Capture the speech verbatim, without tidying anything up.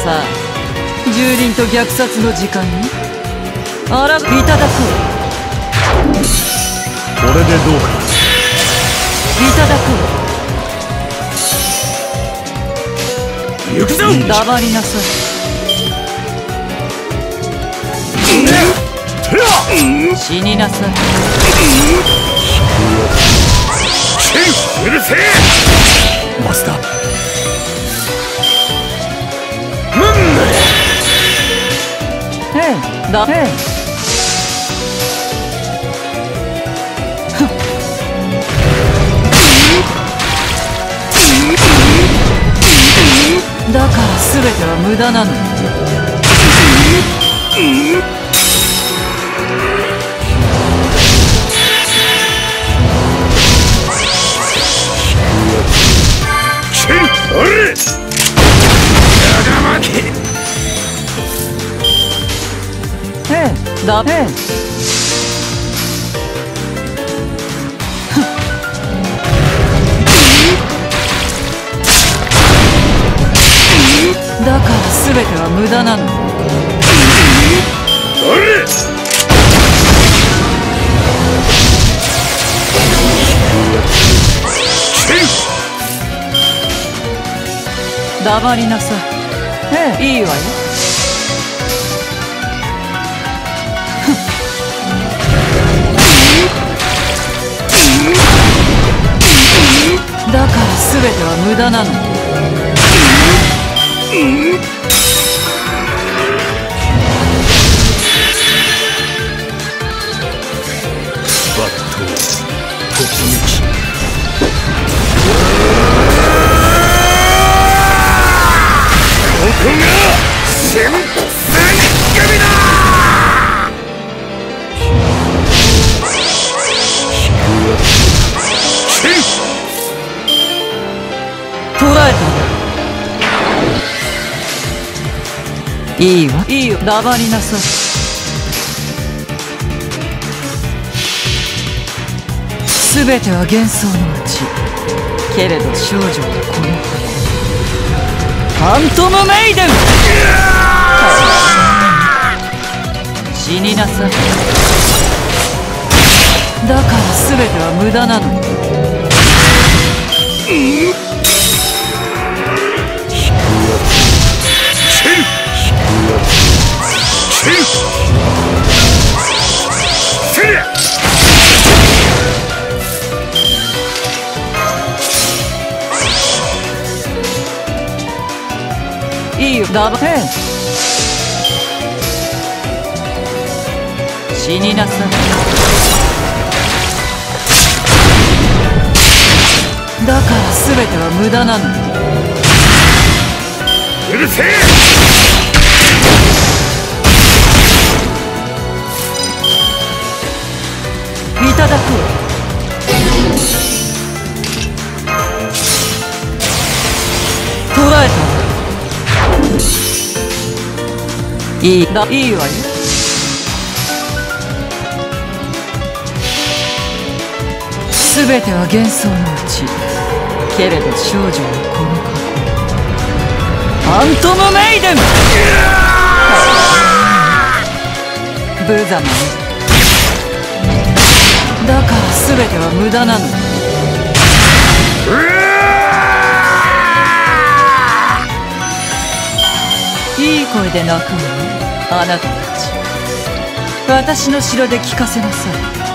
さあ、住人と虐殺の時間にあらいただこう。 これでどうか。 いただこう。 行くぞ。 黙りなさい。死になさい。 うるせえ。マスター。 ええ、だええ。だから全ては無駄なの。ええ、だええ。だから全ては無駄なの。黙りなさい。ええ、いいわよ。だから全ては無駄なの。 抜刀突撃。ここが戦戦神だ。 捕らえた。いいわ、いいよ。黙りなさい。すべては幻想のうち。けれど少女はこのファントムメイデン。死になさい。だから全ては無駄なの。いいよ、だばえ。死になさい。だから全ては無駄なの。 うるせえ。 いただく。捕らえた。いいだ、いいわよ。すべては幻想のうち。けれど少女はこの過去。ファントムメイデン。無様ね。だから全ては無駄なの。いい声で泣くのね、あなたたち。私の城で聞かせなさい。